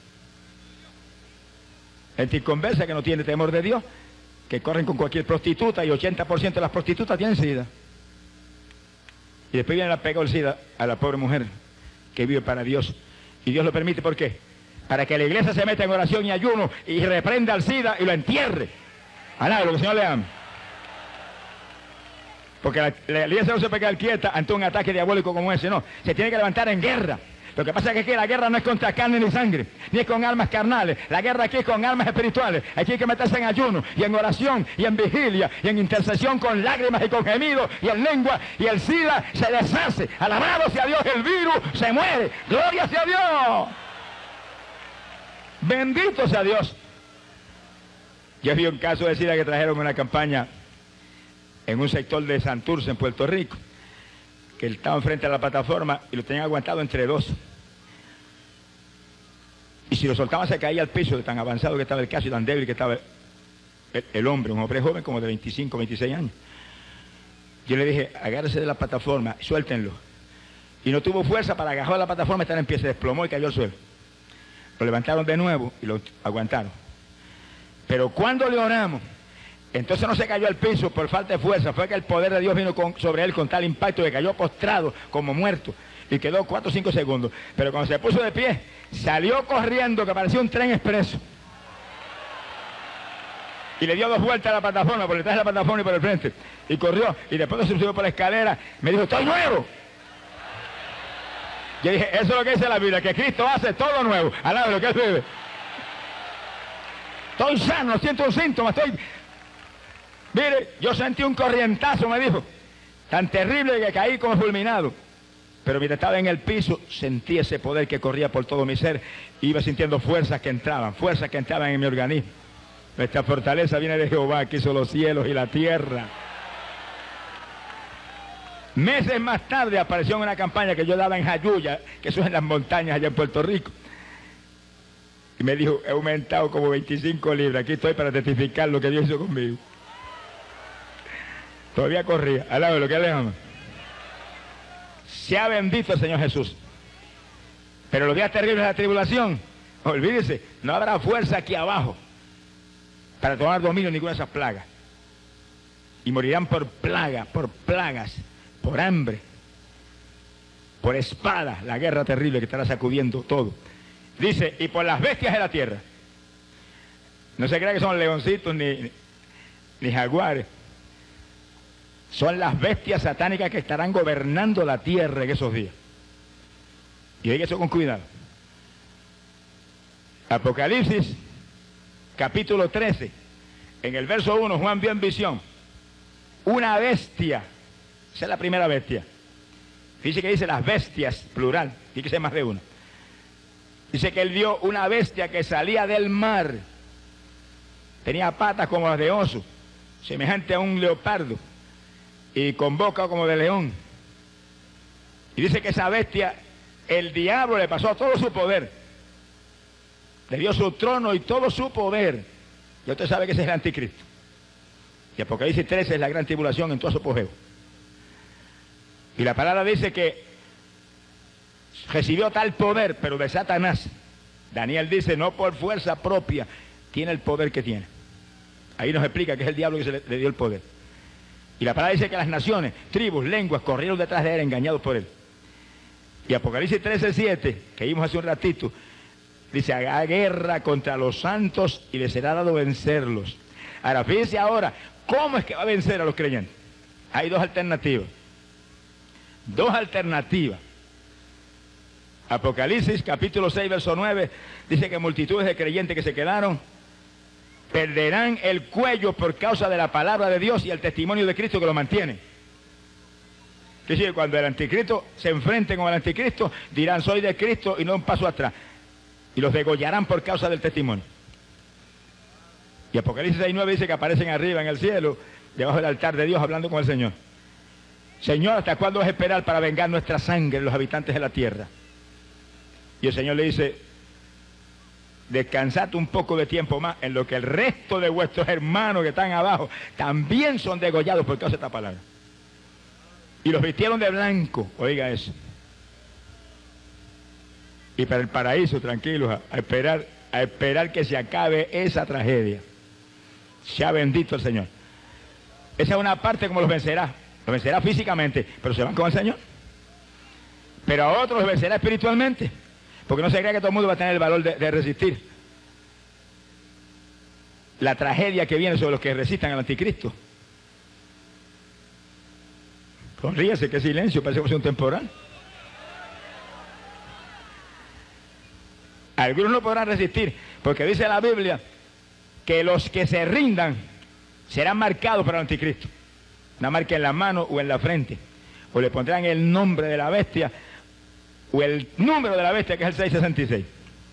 Gente inconversa que no tiene temor de Dios, que corren con cualquier prostituta y 80% de las prostitutas tienen SIDA. Y después viene la pega del SIDA a la pobre mujer que vive para Dios. Y Dios lo permite, ¿por qué? Para que la iglesia se meta en oración y ayuno y reprenda al SIDA y lo entierre. Alaba lo que el Señor le ama. Porque la iglesia no se puede quedar quieta ante un ataque diabólico como ese, no. Se tiene que levantar en guerra. Lo que pasa es que aquí la guerra no es contra carne ni sangre, ni es con armas carnales. La guerra aquí es con armas espirituales. Aquí hay que meterse en ayuno, y en oración, y en vigilia, y en intercesión con lágrimas y con gemidos, y en lengua, y el SIDA se deshace. Alabado sea Dios, el virus se muere. ¡Gloria sea Dios! Bendito sea Dios. Yo vi un caso de SIDA que trajeron una campaña en un sector de Santurce, en Puerto Rico, que estaban frente a la plataforma y lo tenían aguantado entre 2. Y si lo soltaban se caía al piso de tan avanzado que estaba el caso y tan débil que estaba el hombre, un hombre joven como de 25, 26 años. Yo le dije, agárrese de la plataforma, suéltenlo. Y no tuvo fuerza para agarrar la plataforma, estar en pie, se desplomó y cayó al suelo. Lo levantaron de nuevo y lo aguantaron. Pero cuando le oramos, entonces no se cayó al piso por falta de fuerza, fue que el poder de Dios vino sobre él con tal impacto que cayó postrado como muerto y quedó 4 o 5 segundos. Pero cuando se puso de pie, salió corriendo que parecía un tren expreso. Y le dio 2 vueltas a la plataforma, por detrás de la plataforma y por el frente. Y corrió, y después se subió por la escalera, me dijo, ¡estoy nuevo! Yo dije, eso es lo que dice la Biblia, que Cristo hace todo nuevo. Alaba lo que él vive. Estoy sano, siento un síntoma, estoy... Mire, yo sentí un corrientazo, me dijo, tan terrible que caí como fulminado. Pero mientras estaba en el piso, sentí ese poder que corría por todo mi ser. Iba sintiendo fuerzas que entraban en mi organismo. Nuestra fortaleza viene de Jehová, que hizo los cielos y la tierra. Meses más tarde apareció en una campaña que yo daba en Jayuya, que eso es en las montañas allá en Puerto Rico. Y me dijo, he aumentado como 25 libras, aquí estoy para testificar lo que Dios hizo conmigo. Todavía corría, al lado de lo que él le ama. Sea bendito el Señor Jesús. Pero los días terribles de la tribulación, olvídese, no habrá fuerza aquí abajo para tomar dominio de ninguna de esas plagas. Y morirán por plagas, por hambre, por espada, la guerra terrible que estará sacudiendo todo. Dice, y por las bestias de la tierra. No se crea que son leoncitos ni jaguares. Son las bestias satánicas que estarán gobernando la tierra en esos días. Y hay que eso con cuidado. Apocalipsis, capítulo 13, en el verso 1, Juan vio en visión una bestia. Esa es la primera bestia. Fíjese que dice las bestias, plural, tiene que ser más de una. Dice que él vio una bestia que salía del mar. Tenía patas como las de oso, semejante a un leopardo, y con boca como de león. Y dice que esa bestia, el diablo le pasó todo su poder. Le dio su trono y todo su poder. Y usted sabe que ese es el anticristo. Y Apocalipsis 13 es la gran tribulación en todo su apogeo. Y la palabra dice que recibió tal poder, pero de Satanás. Daniel dice, no por fuerza propia, tiene el poder que tiene. Ahí nos explica que es el diablo que le dio el poder. Y la palabra dice que las naciones, tribus, lenguas, corrieron detrás de él, engañados por él. Y Apocalipsis 13:7, que vimos hace un ratito, dice, haga guerra contra los santos y les será dado vencerlos. Ahora, fíjense ahora, ¿cómo es que va a vencer a los creyentes? Hay dos alternativas. Dos alternativas. Apocalipsis, capítulo 6, verso 9, dice que multitudes de creyentes que se quedaron perderán el cuello por causa de la palabra de Dios y el testimonio de Cristo que lo mantiene. Es decir, cuando el anticristo se enfrente con el anticristo, dirán, soy de Cristo y no un paso atrás. Y los degollarán por causa del testimonio. Y Apocalipsis 6:9 dice que aparecen arriba en el cielo, debajo del altar de Dios, hablando con el Señor. Señor, ¿hasta cuándo vas a esperar para vengar nuestra sangre en los habitantes de la tierra? Y el Señor le dice, descansad un poco de tiempo más, en lo que el resto de vuestros hermanos que están abajo también son degollados por causa de esta palabra. Y los vistieron de blanco, oiga eso. Y para el paraíso, tranquilos, a esperar que se acabe esa tragedia. Sea bendito el Señor. Esa es una parte como los vencerá. Los vencerá físicamente, pero se van con el Señor. Pero a otros los vencerá espiritualmente. Porque no se crea que todo el mundo va a tener el valor de resistir la tragedia que viene sobre los que resistan al anticristo. Sonríase, qué silencio, parece que es un temporal. Algunos no podrán resistir, porque dice la Biblia que los que se rindan serán marcados para el anticristo. Una marca en la mano o en la frente. O le pondrán el nombre de la bestia o el número de la bestia, que es el 666.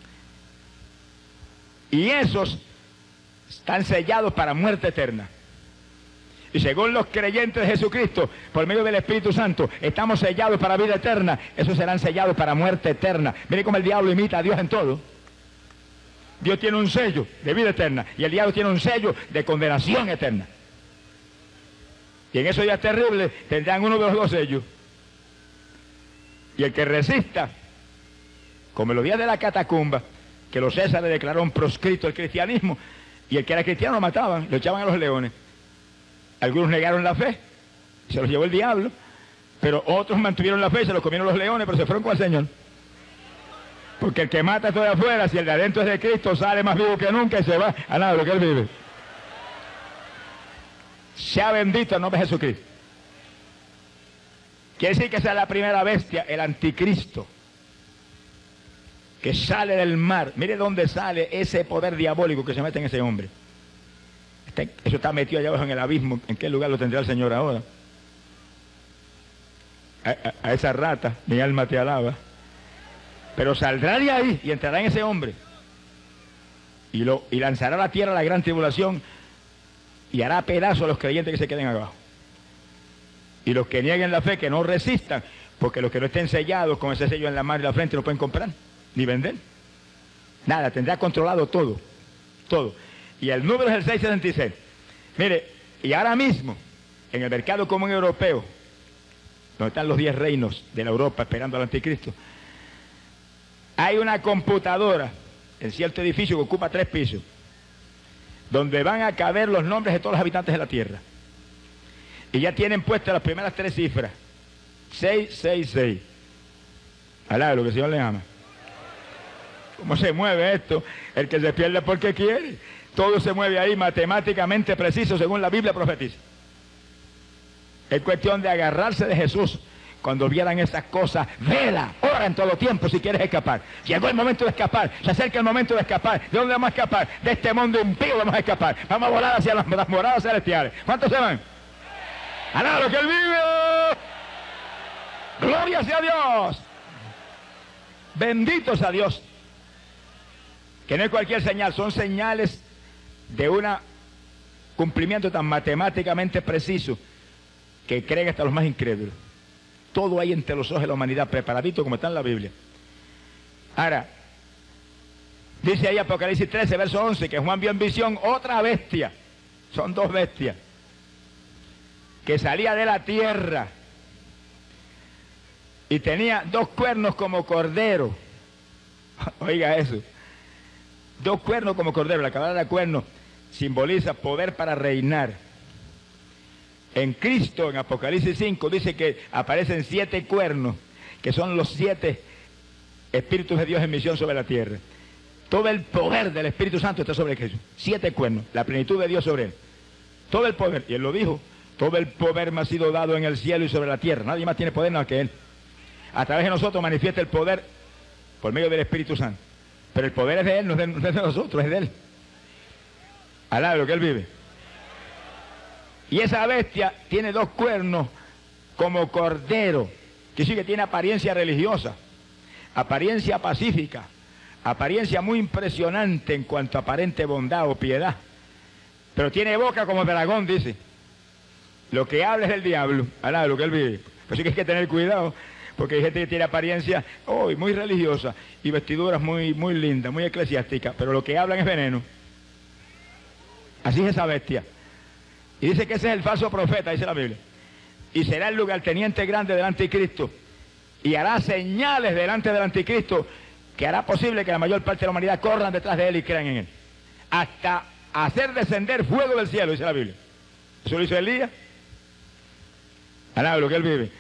Y esos están sellados para muerte eterna. Y según los creyentes de Jesucristo, por medio del Espíritu Santo, estamos sellados para vida eterna. Esos serán sellados para muerte eterna. Miren cómo el diablo imita a Dios en todo. Dios tiene un sello de vida eterna y el diablo tiene un sello de condenación eterna. Y en esos días terribles tendrán uno de los dos sellos. Y el que resista, como en los días de la catacumba, que los Césares declararon proscrito el cristianismo, y el que era cristiano lo mataban, lo echaban a los leones. Algunos negaron la fe, se los llevó el diablo, pero otros mantuvieron la fe, se los comieron los leones, pero se fueron con el Señor. Porque el que mata todo de afuera, si el de adentro es de Cristo, sale más vivo que nunca y se va a nada de lo que él vive. Sea bendito el nombre de Jesucristo. Quiere decir que esa es la primera bestia, el anticristo, que sale del mar. Mire dónde sale ese poder diabólico que se mete en ese hombre. Eso está metido allá abajo en el abismo. ¿En qué lugar lo tendrá el Señor ahora? A esa rata, mi alma te alaba. Pero saldrá de ahí y entrará en ese hombre. Y lanzará a la tierra la gran tribulación y hará pedazos a los creyentes que se queden abajo. Y los que nieguen la fe, que no resistan, porque los que no estén sellados con ese sello en la mano y la frente no pueden comprar, ni vender. Nada, tendrá controlado todo, todo. Y el número es el 666. Mire, y ahora mismo, en el mercado común europeo, donde están los 10 reinos de la Europa esperando al anticristo, hay una computadora en cierto edificio que ocupa 3 pisos, donde van a caber los nombres de todos los habitantes de la tierra. Y ya tienen puestas las primeras 3 cifras, 666. Alá, lo que el Señor le ama. ¿Cómo se mueve esto? El que se pierde porque quiere. Todo se mueve ahí matemáticamente preciso según la Biblia profetiza. Es cuestión de agarrarse de Jesús. Cuando vieran esas cosas, vela, ora en todo tiempo si quieres escapar. Llegó el momento de escapar, se acerca el momento de escapar. ¿De dónde vamos a escapar? De este mundo impío vamos a escapar. Vamos a volar hacia las moradas celestiales. ¿Cuántos se van? ¡Alá lo que Él vive! ¡Gloria sea Dios! Benditos a Dios. Que no es cualquier señal, son señales de un cumplimiento tan matemáticamente preciso que creen hasta los más incrédulos. Todo hay entre los ojos de la humanidad, preparadito como está en la Biblia. Ahora, dice ahí Apocalipsis 13, verso 11, que Juan vio en visión otra bestia. Son dos bestias. Que salía de la tierra. Y tenía dos cuernos como cordero. Oiga eso. Dos cuernos como cordero. La palabra cuerno simboliza poder para reinar. En Cristo, en Apocalipsis 5, dice que aparecen 7 cuernos, que son los 7 espíritus de Dios en misión sobre la tierra. Todo el poder del Espíritu Santo está sobre Jesús. 7 cuernos, la plenitud de Dios sobre él. Todo el poder, y él lo dijo, todo el poder me ha sido dado en el cielo y sobre la tierra. Nadie más tiene poder más que él. A través de nosotros manifiesta el poder por medio del Espíritu Santo. Pero el poder es de él, no es de nosotros, es de él. Alá lo que él vive. Y esa bestia tiene 2 cuernos como cordero, que sí que tiene apariencia religiosa, apariencia pacífica, apariencia muy impresionante en cuanto a aparente bondad o piedad. Pero tiene boca como dragón, dice. Lo que habla es del diablo, alá lo que él vive. Pues sí que hay que tener cuidado, porque hay gente que tiene apariencia muy religiosa y vestiduras muy lindas, muy eclesiásticas, pero lo que hablan es veneno. Así es esa bestia. Y dice que ese es el falso profeta, dice la Biblia. Y será el lugarteniente grande del anticristo. Y hará señales delante del anticristo que hará posible que la mayor parte de la humanidad corran detrás de él y crean en él. Hasta hacer descender fuego del cielo, dice la Biblia. Eso lo hizo Elías. Alá lo que él vive.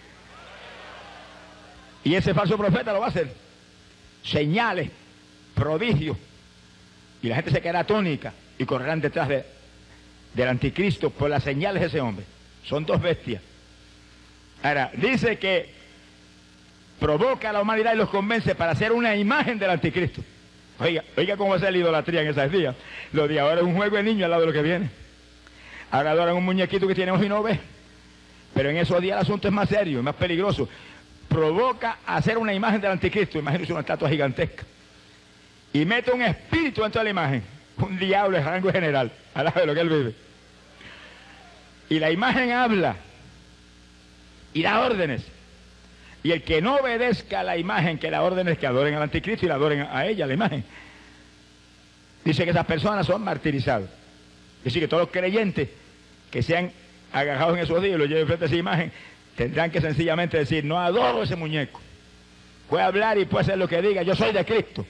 Y ese falso profeta lo va a hacer. Señales, prodigios. Y la gente se quedará atónica y correrán detrás del anticristo por las señales de ese hombre. Son 2 bestias. Ahora, dice que provoca a la humanidad y los convence para hacer una imagen del anticristo. Oiga cómo va a ser la idolatría en esos días. Los días ahora es un juego de niños al lado de lo que viene. Ahora adoran un muñequito que tiene ojos y no ve. Pero en esos días el asunto es más serio, es más peligroso. Provoca a hacer una imagen del anticristo. Imagínense una estatua gigantesca. Y mete un espíritu dentro de la imagen. Un diablo de rango general, al lado de lo que él vive. Y la imagen habla y da órdenes. Y el que no obedezca a la imagen que la orden es que adoren al anticristo y la adoren a ella, la imagen. Dice que esas personas son martirizados. Es decir, que todos los creyentes que sean agarrados en esos días y lo lleven frente a esa imagen, tendrán que sencillamente decir, no adoro ese muñeco. Puede hablar y puede hacer lo que diga, yo soy de Cristo.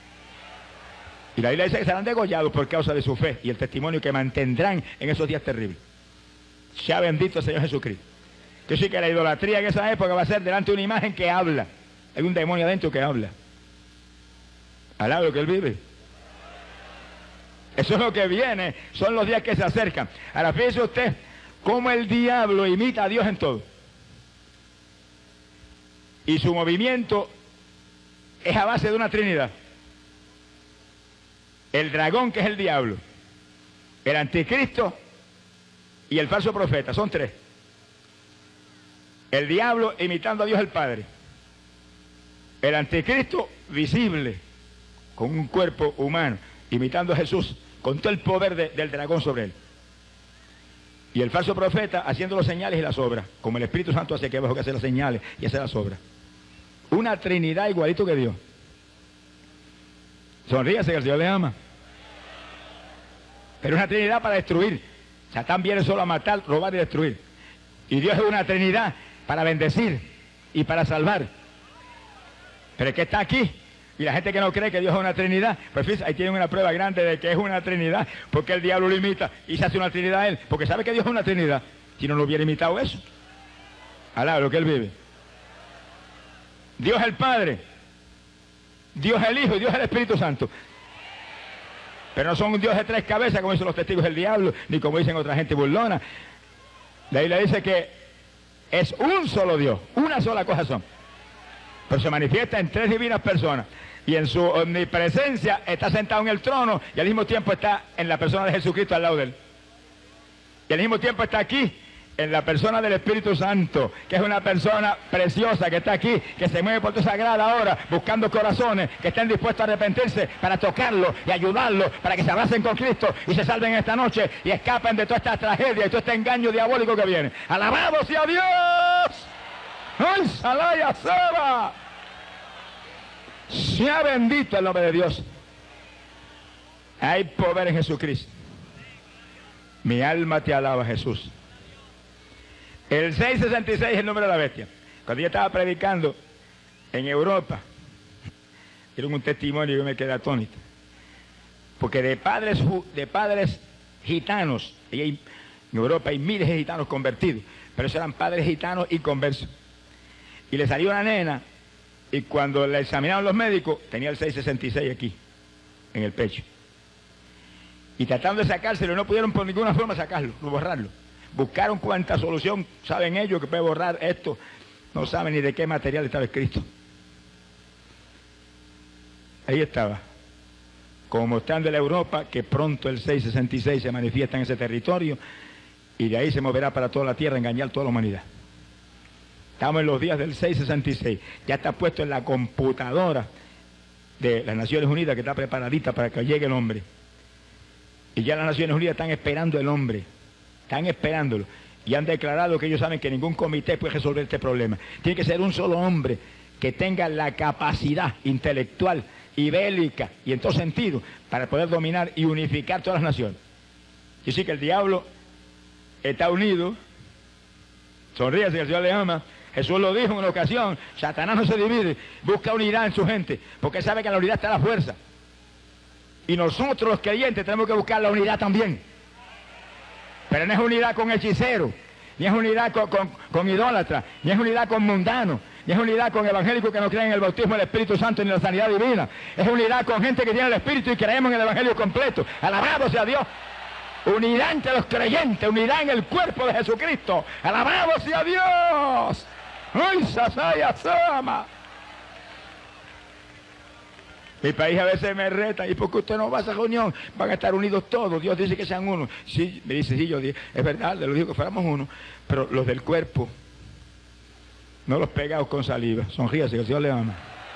Y la Biblia dice que serán degollados por causa de su fe y el testimonio que mantendrán en esos días terribles. Sea bendito el Señor Jesucristo. Que sí que la idolatría en esa época va a ser delante de una imagen que habla. Hay un demonio adentro que habla. Alá lo que él vive. Eso es lo que viene, son los días que se acercan. Ahora fíjese usted cómo el diablo imita a Dios en todo. Y su movimiento es a base de una trinidad. El dragón, que es el diablo, el anticristo y el falso profeta, son 3. El diablo imitando a Dios el Padre. El anticristo visible, con un cuerpo humano, imitando a Jesús, con todo el poder del dragón sobre él. Y el falso profeta haciendo las señales y las obras, como el Espíritu Santo hace aquí abajo, que hace las señales y hace las obras. Una trinidad igualito que Dios. Sonríase que el Señor le ama. Pero es una trinidad para destruir. Satán viene solo a matar, robar y destruir. Y Dios es una trinidad para bendecir y para salvar. Pero es que está aquí. Y la gente que no cree que Dios es una trinidad, pues fíjense, ahí tienen una prueba grande de que es una trinidad, porque el diablo lo imita y se hace una trinidad a él, porque sabe que Dios es una trinidad. Si no lo hubiera imitado eso. Alá lo que él vive. Dios el Padre, Dios el Hijo y Dios el Espíritu Santo. Pero no son un Dios de tres cabezas, como dicen los testigos del diablo, ni como dicen otra gente burlona. La Biblia dice que es un solo Dios, una sola cosa son. Pero se manifiesta en tres divinas personas. Y en su omnipresencia está sentado en el trono y al mismo tiempo está en la persona de Jesucristo al lado de él. Y al mismo tiempo está aquí, en la persona del Espíritu Santo, que es una persona preciosa que está aquí, que se mueve por tu sagrada hora, buscando corazones que estén dispuestos a arrepentirse para tocarlo y ayudarlo, para que se abracen con Cristo y se salven esta noche y escapen de toda esta tragedia y todo este engaño diabólico que viene. ¡Alabado sea Dios! ¡Ay, Salaya Saba! Sea bendito el nombre de Dios. Hay poder en Jesucristo. Mi alma te alaba, Jesús. El 666 es el número de la bestia. Cuando yo estaba predicando en Europa, dieron un testimonio y yo me quedé atónito. Porque de padres gitanos, y en Europa hay miles de gitanos convertidos, pero esos eran padres gitanos y conversos. Y le salió una nena, y cuando la examinaron los médicos, tenía el 666 aquí, en el pecho. Y tratando de sacárselo, no pudieron por ninguna forma sacarlo, borrarlo. Buscaron cuánta solución, saben ellos que puede borrar esto, no saben ni de qué material estaba escrito. Ahí estaba, como mostrando a la Europa que pronto el 666 se manifiesta en ese territorio y de ahí se moverá para toda la tierra, engañar a toda la humanidad. Estamos en los días del 666, ya está puesto en la computadora de las Naciones Unidas que está preparadita para que llegue el hombre. Y ya las Naciones Unidas están esperando el hombre, están esperándolo. Y han declarado que ellos saben que ningún comité puede resolver este problema. Tiene que ser un solo hombre que tenga la capacidad intelectual y bélica y en todo sentido para poder dominar y unificar todas las naciones. Y sí que el diablo está unido, sonríe si el Señor le ama. Jesús lo dijo en una ocasión, Satanás no se divide, busca unidad en su gente, porque sabe que en la unidad está la fuerza. Y nosotros los creyentes tenemos que buscar la unidad también. Pero no es unidad con hechiceros, ni es unidad con idólatras, ni es unidad con mundanos, ni es unidad con evangélicos que no creen en el bautismo del Espíritu Santo ni en la sanidad divina. Es unidad con gente que tiene el Espíritu y creemos en el Evangelio completo. Alabado sea Dios. Unidad entre los creyentes, unidad en el cuerpo de Jesucristo. Alabado sea Dios. ¡Ay, Sasaya Sama! Mi país a veces me reta, ¿y por qué usted no va a esa reunión? Van a estar unidos todos, Dios dice que sean uno. Sí, me dice, sí, yo digo, es verdad, le lo digo que fuéramos uno, pero los del cuerpo, no los pegados con saliva, sonríase, que el Señor le ama.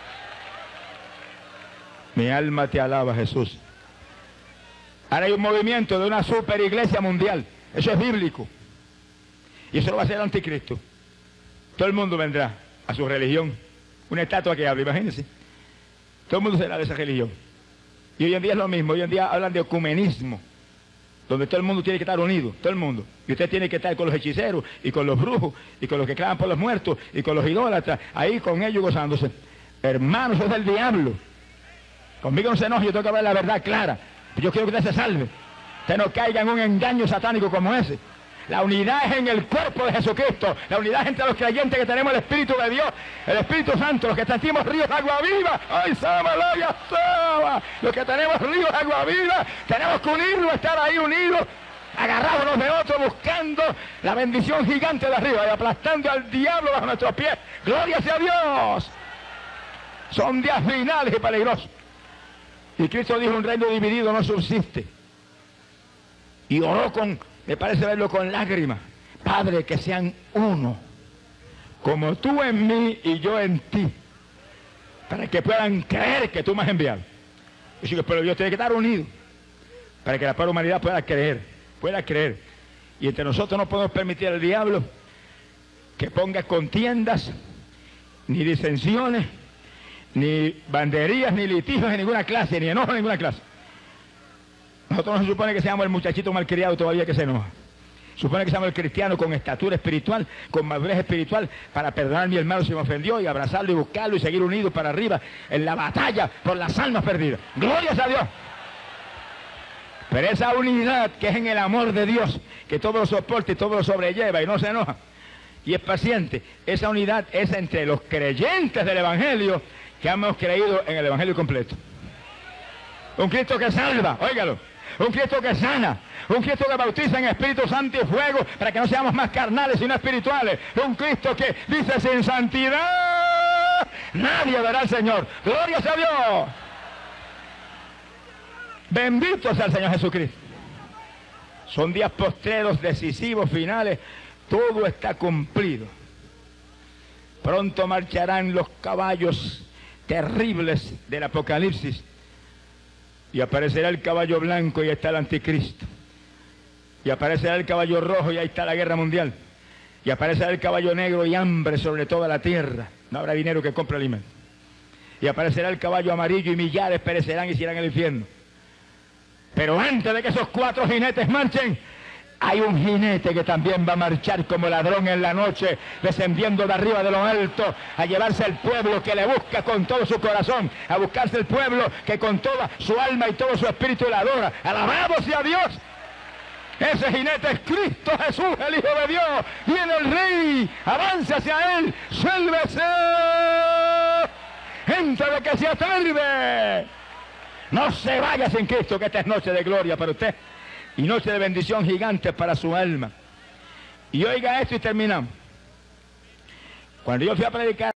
Mi alma te alaba, Jesús. Ahora hay un movimiento de una super iglesia mundial, eso es bíblico, y eso lo va a hacer el anticristo. Todo el mundo vendrá a su religión, una estatua que habla, imagínense. Todo el mundo será de esa religión. Y hoy en día es lo mismo, hoy en día hablan de ecumenismo, donde todo el mundo tiene que estar unido, todo el mundo. Y usted tiene que estar con los hechiceros, y con los brujos, y con los que claman por los muertos, y con los idólatras, ahí con ellos gozándose. Hermanos, eso es del diablo. Conmigo no se enoje, yo tengo que hablar la verdad clara. Yo quiero que usted se salve. Usted no caiga en un engaño satánico como ese. La unidad es en el cuerpo de Jesucristo. La unidad es entre los creyentes que tenemos el Espíritu de Dios, el Espíritu Santo, los que sentimos ríos de agua viva. ¡Ay, Samalaya, Sama! Los que tenemos ríos de agua viva, tenemos que unirnos, estar ahí unidos, agarrados unos de otros, buscando la bendición gigante de arriba y aplastando al diablo bajo nuestros pies. ¡Gloria sea a Dios! Son días finales y peligrosos. Y Cristo dijo, un reino dividido no subsiste. Y oró me parece verlo con lágrimas. Padre, que sean uno, como tú en mí y yo en ti, para que puedan creer que tú me has enviado. Y si pero Dios tiene que estar unido, para que la pobre humanidad pueda creer. Y entre nosotros no podemos permitir al diablo que ponga contiendas, ni disensiones, ni banderías, ni litigios de ninguna clase, ni enojos de ninguna clase. Nosotros no se supone que seamos el muchachito malcriado todavía que se enoja. Se supone que seamos el cristiano con estatura espiritual, con madurez espiritual, para perdonar a mi hermano si me ofendió, y abrazarlo y buscarlo y seguir unidos para arriba en la batalla por las almas perdidas. ¡Glorias a Dios! Pero esa unidad que es en el amor de Dios, que todo lo soporta y todo lo sobrelleva y no se enoja, y es paciente, esa unidad es entre los creyentes del Evangelio que hemos creído en el Evangelio completo. Un Cristo que salva, óigalo. Un Cristo que sana. Un Cristo que bautiza en Espíritu Santo y fuego para que no seamos más carnales sino espirituales. Un Cristo que dice: sin santidad nadie verá al Señor. ¡Gloria sea a Dios! Bendito sea el Señor Jesucristo. Son días postreros, decisivos, finales. Todo está cumplido. Pronto marcharán los caballos terribles del Apocalipsis. Y aparecerá el caballo blanco y ahí está el anticristo. Y aparecerá el caballo rojo y ahí está la guerra mundial. Y aparecerá el caballo negro y hambre sobre toda la tierra. No habrá dinero que compre alimento. Y aparecerá el caballo amarillo y millares perecerán y se irán al infierno. Pero antes de que esos 4 jinetes marchen, hay un jinete que también va a marchar como ladrón en la noche, descendiendo de arriba de lo alto, a llevarse al pueblo que le busca con todo su corazón, a buscarse el pueblo que con toda su alma y todo su espíritu le adora. ¡Alabado sea Dios! Ese jinete es Cristo Jesús, el Hijo de Dios. Viene el Rey, avance hacia Él, sálvese. Gente de que se atarde. No se vaya sin Cristo, que esta es noche de gloria para usted. Y noche de bendición gigante para su alma. Y oiga esto y terminamos. Cuando yo fui a predicar